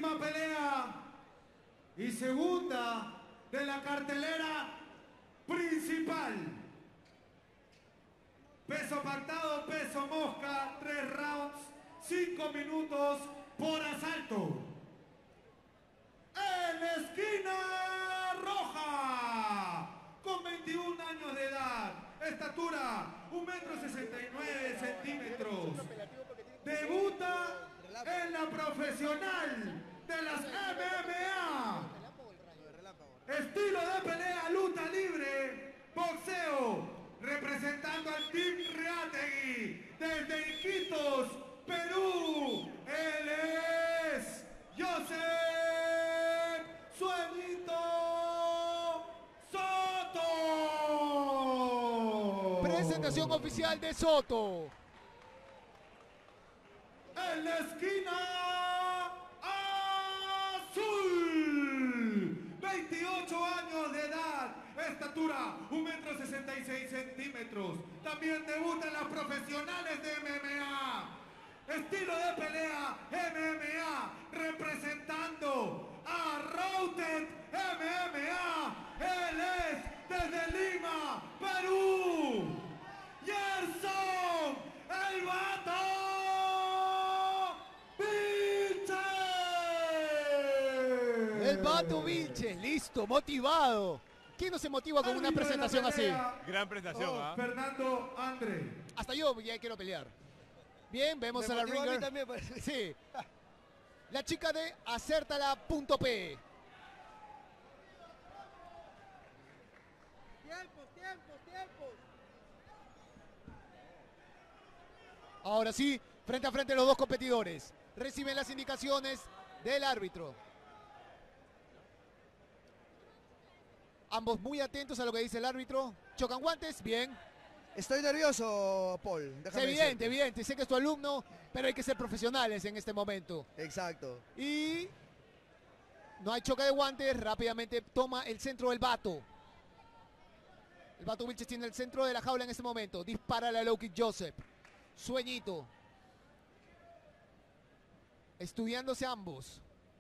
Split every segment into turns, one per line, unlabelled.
Próxima pelea y segunda de la cartelera principal. Peso pactado, peso mosca, 3 rounds, 5 minutos por asalto. En la esquina roja, con 21 años de edad, estatura 1,69 m. Debuta en la profesional de las MMA. Estilo de pelea, lucha libre, boxeo. Representando al Team Reategui desde Iquitos, Perú. Él es Joseph Sueñito Soto.
Presentación oficial de Soto.
En la esquina azul, 28 años de edad, estatura 1,66 m. También debuta en las profesionales de MMA. Estilo de pelea MMA, representando a Routed MMA. Él es desde Lima, Perú, Gerson El Vato Vilches.
El Vato Vilches, listo, motivado. ¿Quién no se motiva con una presentación así?
Gran presentación,
Fernando André.
Hasta yo ya quiero pelear. Bien, vemos a la ringer.
También,
sí. La chica de Acértala.p.
Tiempos.
Ahora sí, frente a frente los dos competidores. Reciben las indicaciones del árbitro. Ambos muy atentos a lo que dice el árbitro. Chocan guantes, bien.
Estoy nervioso, Paul.
Es evidente. Sé que es tu alumno, pero hay que ser profesionales en este momento.
Exacto.
Y no hay choque de guantes. Rápidamente toma el centro del Vato. El Vato Vilches tiene el centro de la jaula en este momento. Dispara la low kick Joseph. Sueñito. Estudiándose ambos.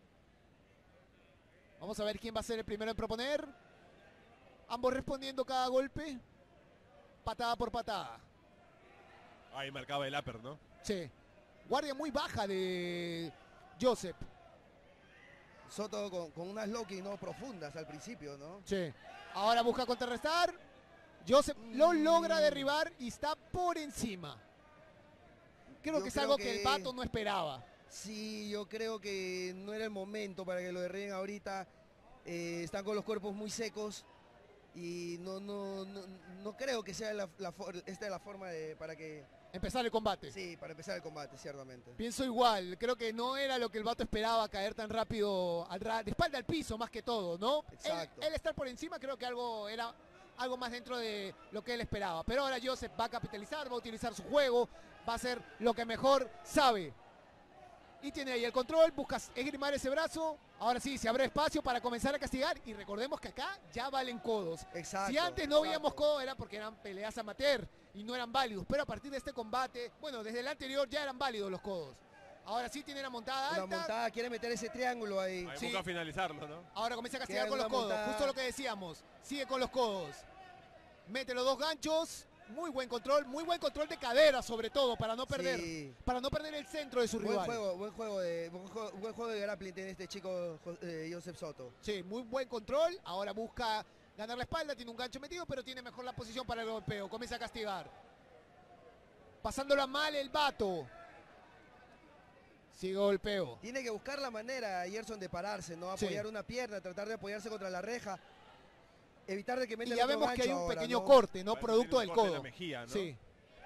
Vamos a ver quién va a ser el primero en proponer. Ambos respondiendo cada golpe. Patada por patada.
Ahí marcaba el upper, ¿no?
Sí. Guardia muy baja de Joseph.
Soto con unas low kick, ¿no? Profundas al principio, ¿no?
Sí. Ahora busca contrarrestar. Joseph lo logra derribar y está por encima. Creo que es algo que el Vato no esperaba.
Sí, yo creo que no era el momento para que lo derriben ahorita. Están con los cuerpos muy secos. Y no creo que sea esta la forma para que...
Empezar el combate.
Sí, para empezar el combate, ciertamente.
Pienso igual, creo que no era lo que el Vato esperaba, caer tan rápido de espalda al piso más que todo, ¿no?
Exacto.
Él estar por encima creo que era algo más dentro de lo que él esperaba. Pero ahora Joseph va a capitalizar, va a utilizar su juego, va a hacer lo que mejor sabe. Y tiene ahí el control, busca esgrimar ese brazo. Ahora sí, se abre espacio para comenzar a castigar. Y recordemos que acá ya valen codos.
Exacto.
Si antes no veíamos codos era porque eran peleas amateur y no eran válidos. Pero a partir de este combate, bueno, desde el anterior ya eran válidos los codos. Ahora sí tiene la montada alta.
La montada quiere meter ese triángulo ahí.
Ahí
Sí.
busca finalizarlo, ¿no?
Ahora comienza a castigar
Queda
con los
una
codos.
montada.
Justo lo que decíamos. Sigue con los codos. Mete los dos ganchos. Muy buen control de cadera sobre todo para no perder,
Sí.
para no perder el centro de su
Buen
rival.
juego de grappling tiene este chico Joseph Soto.
Sí, muy buen control. Ahora busca ganar la espalda, tiene un gancho metido, pero tiene mejor la posición para el golpeo. Comienza a castigar. Pasándola mal el Vato. Sigue golpeo.
Tiene que buscar la manera, Gerson, de pararse, ¿no? Apoyar una pierna, tratar de apoyarse contra la reja. Evitar de que meta
Y ya
otro
vemos que hay
gancho
un
ahora,
pequeño
¿no?
corte, ¿no?
Parece
Producto
que
del
tiene un corte en
codo.
la mejilla, ¿no?
Sí.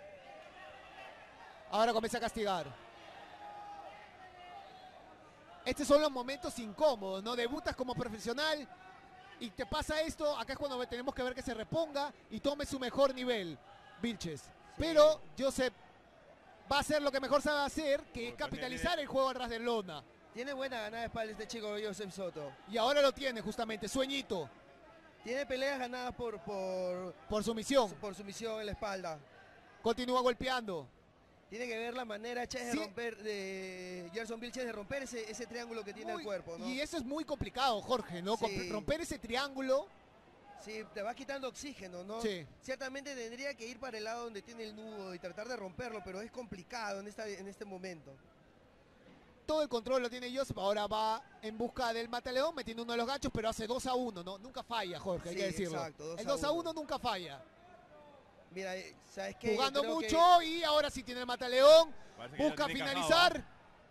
Ahora comienza a castigar. Estos son los momentos incómodos, ¿no? Debutas como profesional y te pasa esto. Acá es cuando tenemos que ver que se reponga y tome su mejor nivel, Vilches. Sí. Pero Joseph va a hacer lo que mejor sabe hacer, que es capitalizar el juego atrás de lona.
Tiene buena ganada de espalda este chico Joseph Soto.
Y ahora lo tiene justamente, Sueñito.
Tiene peleas ganadas por
sumisión.
Por sumisión en la espalda.
Continúa golpeando.
Tiene que ver la manera Ches
Sí.
de romper, de Gerson Vilches, de romper ese triángulo que tiene el cuerpo, ¿no?
Y eso es muy complicado, Jorge, ¿no?
Sí.
Romper ese triángulo.
Sí, te va quitando oxígeno, ¿no?
Sí.
Ciertamente tendría que ir para el lado donde tiene el nudo y tratar de romperlo, pero es complicado en este momento.
Todo el control lo tiene Joseph. Ahora va en busca del Mataleón, metiendo uno de los ganchos, pero hace 2-1, ¿no? Nunca falla, Jorge, hay
Sí,
que decirlo.
exacto,
El 2-1 nunca falla.
Mira, ¿sabes qué?
Jugando
Yo creo
mucho y ahora sí tiene el Mataleón.
Parece que ya
Busca
tiene
finalizar.
encajado,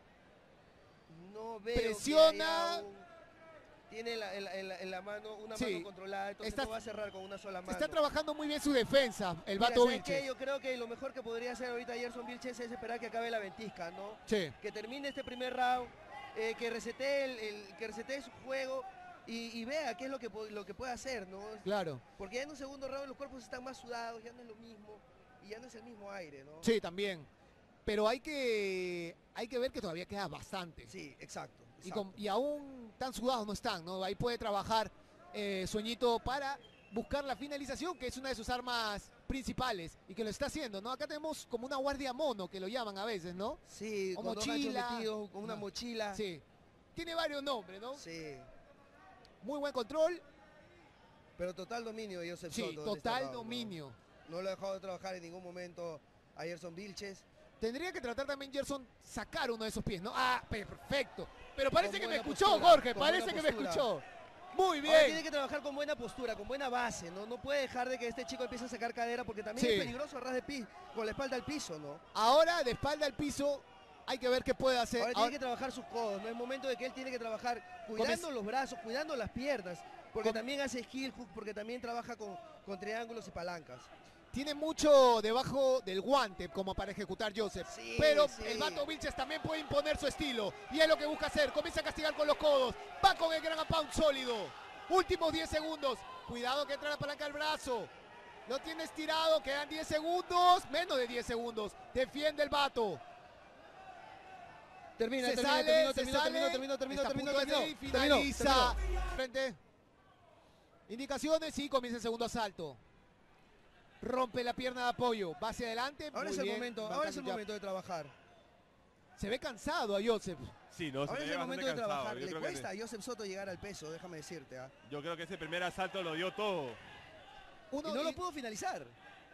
no veo
Presiona.
Tiene en la mano una
Sí.
mano controlada, entonces no va a cerrar con una sola mano.
Está trabajando muy bien su defensa, el
Mira,
Vato
¿sabes qué?
Vilches.
Yo creo que lo mejor que podría hacer ahorita Gerson Vilches es esperar que acabe la ventisca, ¿no?
Sí.
Que termine este primer round, que resetee su juego y vea qué es lo que puede hacer, ¿no?
Claro.
Porque ya en un segundo round los cuerpos están más sudados, ya no es lo mismo y ya no es el mismo aire, ¿no?
Sí, también. Pero hay que ver que todavía queda bastante.
Sí, exacto.
Y aún tan sudados no están, ¿no? Ahí puede trabajar Sueñito para buscar la finalización, que es una de sus armas principales y que lo está haciendo, ¿no? Acá tenemos como una guardia mono, que lo llaman a veces, ¿no?
Sí,
O
con dos ganchos
mochila.
metidos, con una
No.
mochila.
Sí. Tiene varios nombres, ¿no?
Sí.
Muy buen control.
Pero total dominio de Joseph
Sí,
Soto en este
total
round, ¿no?
dominio.
No lo ha dejado de trabajar en ningún momento a Gerson Vilches.
Tendría que tratar también Gerson sacar uno de esos pies, ¿no? Ah, perfecto. Pero parece
Con
que me
buena
escuchó,
postura,
Jorge.
con
Parece
buena
que me
postura.
escuchó. Muy
Ahora tiene
bien.
que trabajar con buena postura, con buena base, ¿no? No puede dejar de que este chico empiece a sacar cadera porque también
Sí.
es peligroso a ras de piso, con la espalda al piso, ¿no?
Ahora, de espalda al piso, hay que ver qué puede hacer.
Ahora tiene que trabajar sus codos, ¿no? Es momento de que él tiene que trabajar cuidando los brazos, cuidando las piernas, porque también hace heel hook, porque también trabaja con triángulos y palancas.
Tiene mucho debajo del guante como para ejecutar Joseph.
Sí,
pero
sí.
el Vato Vilches también puede imponer su estilo. Y es lo que busca hacer. Comienza a castigar con los codos. Va con el gran pound sólido. Últimos 10 segundos. Cuidado que entra la palanca al brazo. Lo tiene estirado. Quedan 10 segundos. Menos de 10 segundos. Defiende el Vato.
Termina.
Está a punto de salir, finaliza. Frente. Indicaciones y comienza el segundo asalto. Rompe la pierna de apoyo, va hacia adelante.
Ahora
muy
es el
bien,
momento,
marcando
ahora es el
ya.
momento de trabajar.
Se ve cansado a Joseph.
Sí, no, se
Ahora
ve
es el
bastante
momento de
cansado.
trabajar.
Yo
Le
creo
cuesta a Joseph Soto llegar al peso, déjame decirte. ¿Ah?
yo creo que ese primer asalto lo dio todo.
Y no lo pudo finalizar.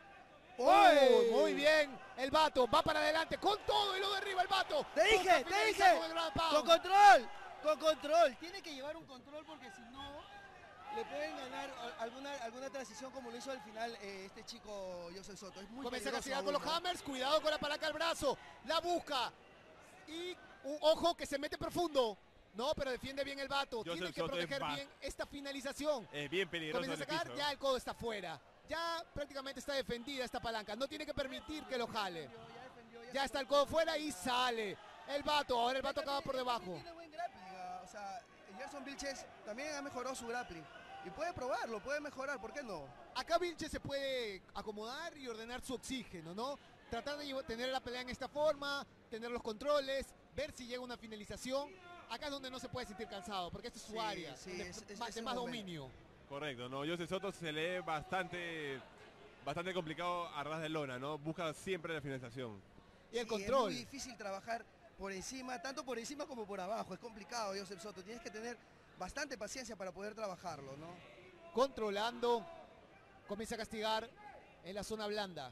¡Oh! Muy bien, el Vato va para adelante con todo y lo derriba el Vato.
Te dije,
Busca
te
finalizar
dije.
con el ground pound.
Con control, con control. Tiene que llevar un control porque si no le pueden ganar alguna transición como lo hizo al final este chico Joseph Soto. Es muy
Comienza a
peligroso
castigar con
aún,
los
¿no?
hammers, cuidado con la palanca al brazo, la busca y un ojo que se mete profundo. No, pero defiende bien el Vato.
Joseph
Tiene que
Soto es
proteger bien esta finalización.
Es bien peligroso
Comienza a
en el
sacar,
piso.
ya el codo está fuera. Ya prácticamente está defendida esta palanca. No tiene que permitir que lo jale. Ya está el codo fuera y sale. El Vato, ahora el Vato acaba por debajo.
Tiene buen grappling, o sea, Gerson Vilches también ha mejorado su grappling. Y puede probarlo, puede mejorar, ¿por qué no?
Acá Vilches se puede acomodar y ordenar su oxígeno, ¿no? Tratar de tener la pelea en esta forma, tener los controles, ver si llega una finalización. Acá es donde no se puede sentir cansado, porque esta es su
Sí,
área,
sí,
de,
es
de
el
más
momento.
dominio.
Correcto, no, Joseph Soto se lee bastante complicado a ras de lona, ¿no? Busca siempre la finalización.
Y el
Sí,
control.
es muy difícil trabajar por encima, tanto por encima como por abajo. Es complicado, Joseph Soto. Tienes que tener bastante paciencia para poder trabajarlo, ¿no?
Controlando, comienza a castigar en la zona blanda.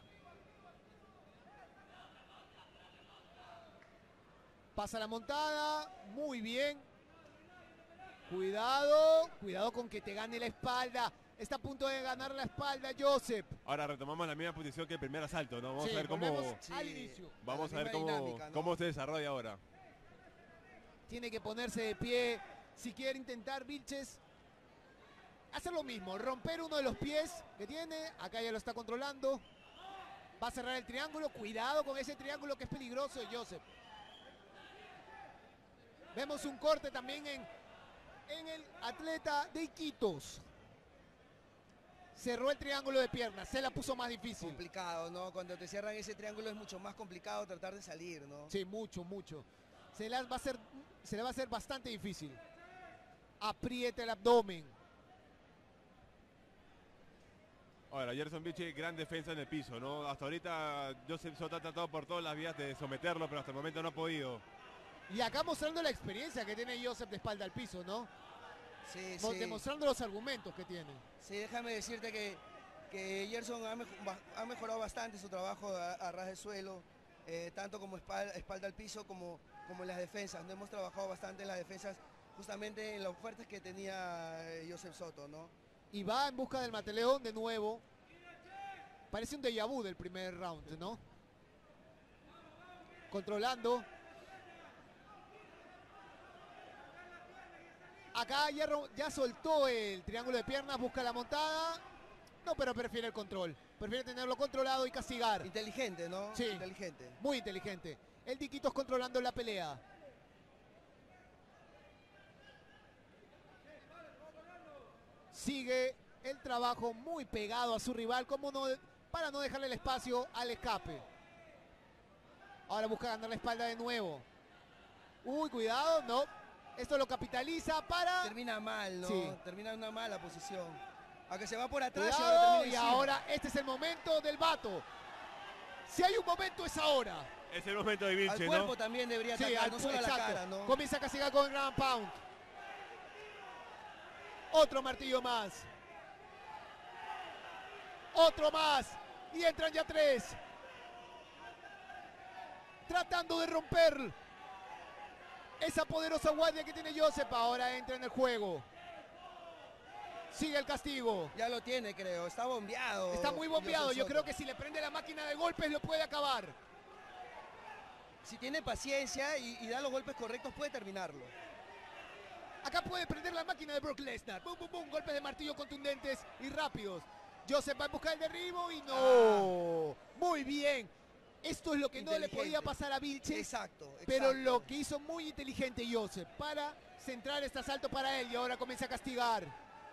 Pasa la montada, muy bien. Cuidado con que te gane la espalda. Está a punto de ganar la espalda Joseph.
Ahora retomamos la misma posición que el primer asalto, ¿no? Vamos
Sí,
a ver cómo,
volvemos
Sí,
al inicio.
vamos a
la
ver
misma
cómo,
dinámica, ¿no?
cómo se desarrolla ahora.
Tiene que ponerse de pie. Si quiere intentar Vilches, hacer lo mismo. Romper uno de los pies que tiene. Acá ya lo está controlando. Va a cerrar el triángulo. Cuidado con ese triángulo que es peligroso de Joseph. Vemos un corte también en el atleta de Iquitos. Cerró el triángulo de piernas. Se la puso más difícil.
Complicado, ¿no? Cuando te cierran ese triángulo es mucho más complicado tratar de salir, ¿no?
Sí, mucho. Se le va a hacer bastante difícil. Aprieta el abdomen.
Ahora, Gerson Vichy, gran defensa en el piso, ¿no? Hasta ahorita Joseph Soto ha tratado por todas las vías de someterlo, pero hasta el momento no ha podido.
Y acá mostrando la experiencia que tiene Joseph de espalda al piso, ¿no?
Sí,
Demostrando los argumentos que tiene.
Sí, déjame decirte que Gerson ha mejorado bastante su trabajo a ras de suelo, tanto como espalda al piso como en las defensas. No hemos trabajado bastante en las defensas, justamente en las fuertes que tenía Joseph Soto, ¿no?
Y va en busca del Mataleón de nuevo. Parece un déjà vu del primer round, ¿no? Controlando. Acá ya soltó el triángulo de piernas, busca la montada. No, pero prefiere el control. Prefiere tenerlo controlado y castigar.
Inteligente, ¿no?
Sí.
Inteligente.
Muy inteligente. El Diquitos controlando la pelea. Sigue el trabajo muy pegado a su rival para no dejarle el espacio al escape. Ahora busca ganar la espalda de nuevo. Uy, cuidado, no. Esto lo capitaliza para...
Termina mal, ¿no?
Sí.
Termina en una mala posición. Aunque se va por atrás
Cuidado, y
encima.
ahora este es el momento del vato. Si hay un momento es ahora.
Es el momento de Vilche,
Al cuerpo
¿no?
también debería
Sí,
atacar, no solo a la cara, ¿no?
Comienza a castigar con el Ground Pound. Otro martillo más. Otro más. Y entran ya 3. Tratando de romper esa poderosa guardia que tiene Joseph. Ahora entra en el juego. Sigue el castigo.
Ya lo tiene, creo. Está bombeado.
Está muy bombeado.
Joseph
Yo
Soto.
creo que si le prende la máquina de golpes lo puede acabar.
Si tiene paciencia y da los golpes correctos, puede terminarlo.
Acá puede prender la máquina de Brock Lesnar. Boom, boom, boom. Golpes de martillo contundentes y rápidos. Joseph va a buscar el derribo y no. Muy bien. Esto es lo que no le podía pasar a Vilche.
Exacto.
Pero lo que hizo muy inteligente Joseph para centrar este asalto para él. Y ahora comienza a castigar.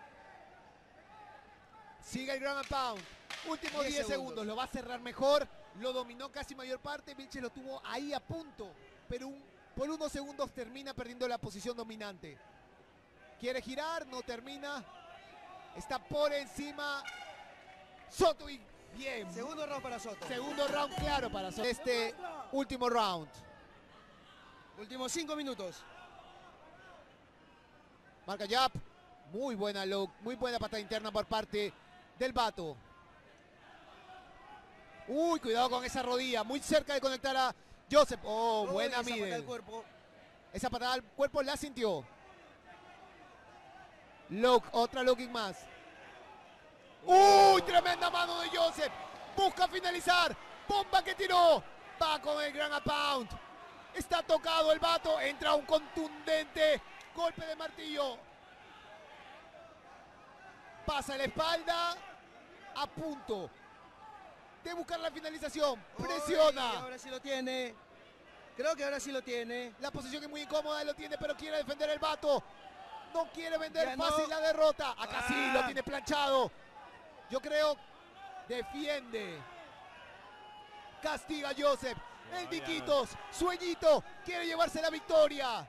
Sigue el ground and pound. Últimos 10 segundos. Lo va a cerrar mejor. Lo dominó casi mayor parte. Vilche lo tuvo ahí a punto. Pero por unos segundos termina perdiendo la posición dominante. Quiere girar, no termina. Está por encima Soto y bien.
Segundo round para Soto.
Segundo round claro para Soto. Este último round.
Últimos 5 minutos.
Marca jab. Muy buena look, muy buena patada interna por parte del vato. Uy, cuidado con esa rodilla. Muy cerca de conectar a Joseph. Oh, buena middle. Esa patada al cuerpo la sintió. Look, otra looking más. ¡Uy! Tremenda mano de Joseph. Busca finalizar. Bomba que tiró. Va con el ground and pound. Está tocado el vato. Entra un contundente golpe de martillo. Pasa la espalda. A punto de buscar la finalización. Presiona.
Uy, ahora sí lo tiene. Creo que ahora sí lo tiene.
La posición es muy incómoda. Lo tiene, pero quiere defender el vato. No quiere vender
Ya
fácil
no.
la derrota. Acá sí lo tiene planchado. Yo creo defiende. Castiga a Joseph. El Diquitos, Sueñito, quiere llevarse la victoria.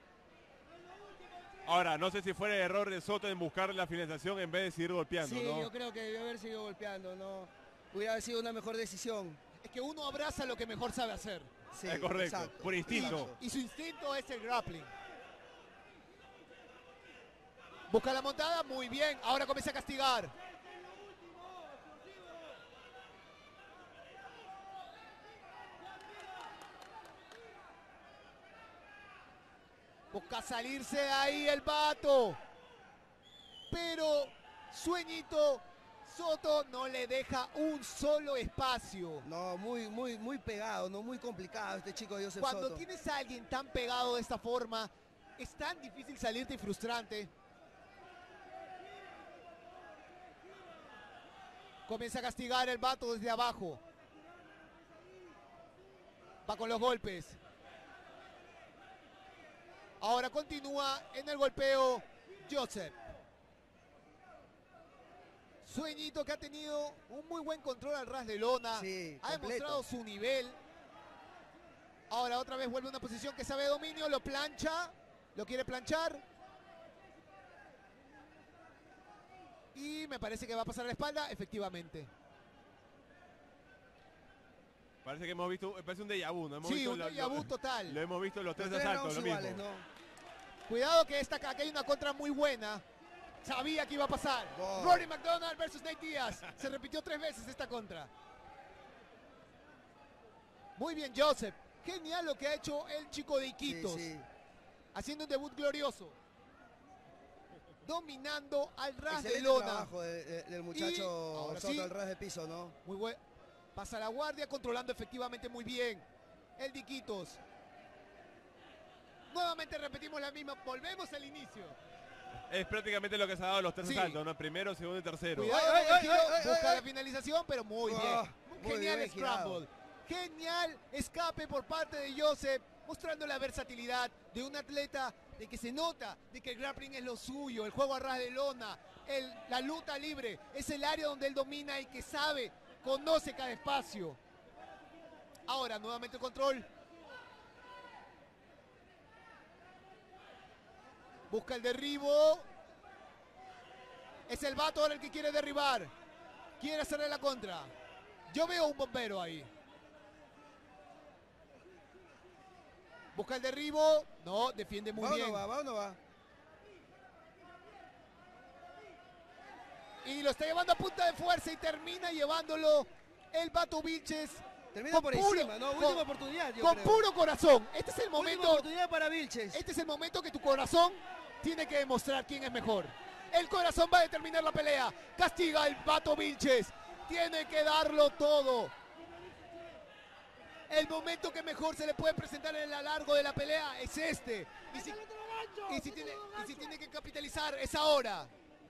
Ahora, no sé si fuera el error de Soto en buscar la finalización en vez de seguir golpeando,
Sí,
¿no?
yo creo que debió haber seguido golpeando, ¿no? Hubiera sido una mejor decisión.
Es que uno abraza lo que mejor sabe hacer.
Sí,
Es correcto,
exacto,
por instinto.
exacto.
Y su instinto es el grappling. Busca la montada, muy bien. Ahora comienza a castigar. Busca salirse de ahí el vato. Pero Sueñito Soto no le deja un solo espacio.
No, muy pegado, no muy complicado este chico de Joseph
Cuando
Soto.
tienes a alguien tan pegado de esta forma, es tan difícil salirte y frustrante. Comienza a castigar el vato desde abajo. Va con los golpes. Ahora continúa en el golpeo Joseph. Sueñito que ha tenido un muy buen control al ras de lona.
Sí,
ha
completo.
demostrado su nivel. Ahora otra vez vuelve a una posición que sabe de dominio. Lo plancha. Lo quiere planchar. Y me parece que va a pasar a la espalda, efectivamente.
Parece que hemos visto, parece un déjà vu, ¿no? Hemos
Sí,
visto
un déjà vu total.
Lo hemos visto en los tres
Los tres
asaltos,
rounds
lo mismo.
iguales, ¿no?
Cuidado que aquí hay una contra muy buena. Sabía que iba a pasar.
Wow.
Rory McDonald versus Nate Diaz. Se repitió 3 veces esta contra. Muy bien, Joseph. Genial lo que ha hecho el chico de Iquitos.
Sí, sí.
Haciendo un debut glorioso. Dominando al ras de
Excelente
lona.
trabajo del
Y
muchacho
ahora
Soto
sí.
al ras de piso, ¿no?
Muy bueno. Pasa la guardia, controlando efectivamente muy bien. El de Iquitos. Nuevamente repetimos la misma. Volvemos al inicio.
Es prácticamente lo que se ha dado en los tres
Sí.
asaltos, ¿no? Primero, segundo y tercero.
Cuidado,
Ay,
con el
ay,
giro,
ay, ay,
busca
ay.
la finalización, pero muy bien.
Muy
Genial
bien girado.
scramble. Genial escape por parte de Joseph, mostrando la versatilidad de un atleta de que se nota de que el grappling es lo suyo, el juego a ras de lona, la luta libre, es el área donde él domina y que sabe, conoce cada espacio. Ahora, nuevamente el control. Busca el derribo. Es el vato ahora el que quiere derribar. Quiere hacerle la contra. Yo veo un bombero ahí. Busca el derribo. No, defiende muy bien.
Va o no va.
Y lo está llevando a punta de fuerza y termina llevándolo el Vato Vilches.
Termina
Con
por
puro-
encima, ¿no?
con-
Última oportunidad, yo
Con
creo.
puro corazón. Este es el
Última
momento.
oportunidad para Vilches.
Este es el momento que tu corazón tiene que demostrar quién es mejor. El corazón va a determinar la pelea. Castiga el Vato Vilches. Tiene que darlo todo. El momento que mejor se le puede presentar en el largo de la pelea es este. Y si tiene que capitalizar, es ahora.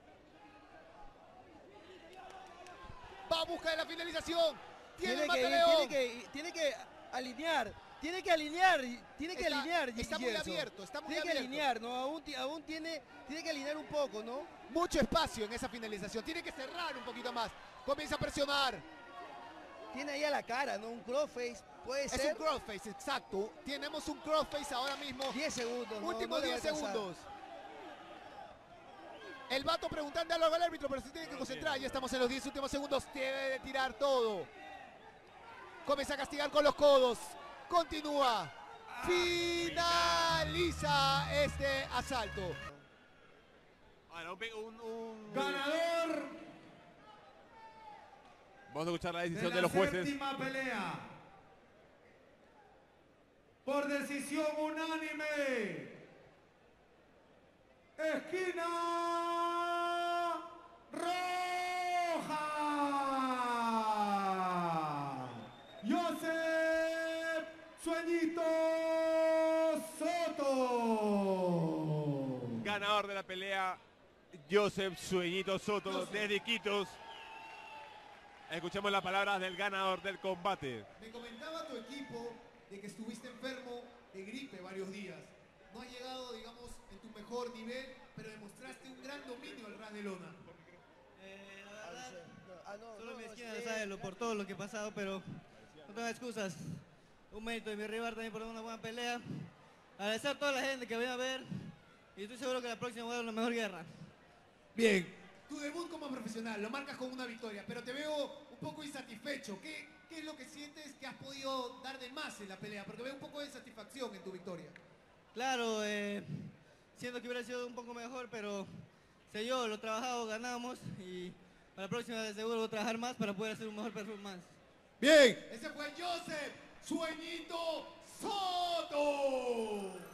Va a buscar la finalización. Tiene el mataleón.
Tiene que alinear. Tiene que alinear.
Está muy
Gerson.
abierto, está muy
Tiene que
abierto.
alinear, ¿no? Aún tiene que alinear un poco, ¿no?
Mucho espacio en esa finalización. Tiene que cerrar un poquito más. Comienza a presionar.
Tiene ahí a la cara, ¿no? Un crossface. Puede
Es
ser.
un crossface, exacto. Tenemos un crossface ahora mismo.
10 segundos. ¿no?
Últimos
No le va a
10
alcanzar.
segundos. El vato preguntando algo al árbitro, pero se tiene que concentrar. Ya estamos en los 10 últimos segundos. Debe de tirar todo. Comienza a castigar con los codos. Continúa. Finaliza este asalto.
Ahora,
Ganador
Vamos a escuchar la
de
decisión
la
de los jueces.
séptima pelea. Por decisión unánime. Esquina roja. Joseph Sueñito Soto.
Ganador de la pelea, Joseph Sueñito Soto, desde Iquitos. Escuchemos las palabras del ganador del combate.
Me comentaba tu equipo de que estuviste enfermo de gripe varios días. No has llegado, digamos, en tu mejor nivel, pero demostraste un gran dominio al ras de lona.
La verdad,
No,
solo mi esquina lo sabe por todo lo que he pasado, pero no tengo excusas. Un mérito de mi rival también por una buena pelea. Agradecer a toda la gente que viene a ver y estoy seguro que la próxima voy a dar una mejor guerra.
Bien. Tu debut como profesional, lo marcas con una victoria, pero te veo un poco insatisfecho. ¿Qué es lo que sientes que has podido dar de más en la pelea? Porque veo un poco de satisfacción en tu victoria.
Claro, siento que hubiera sido un poco mejor, pero sé yo, lo trabajado, ganamos y para la próxima de seguro voy a trabajar más para poder hacer un mejor performance.
Bien. Ese fue Joseph Sueñito Soto.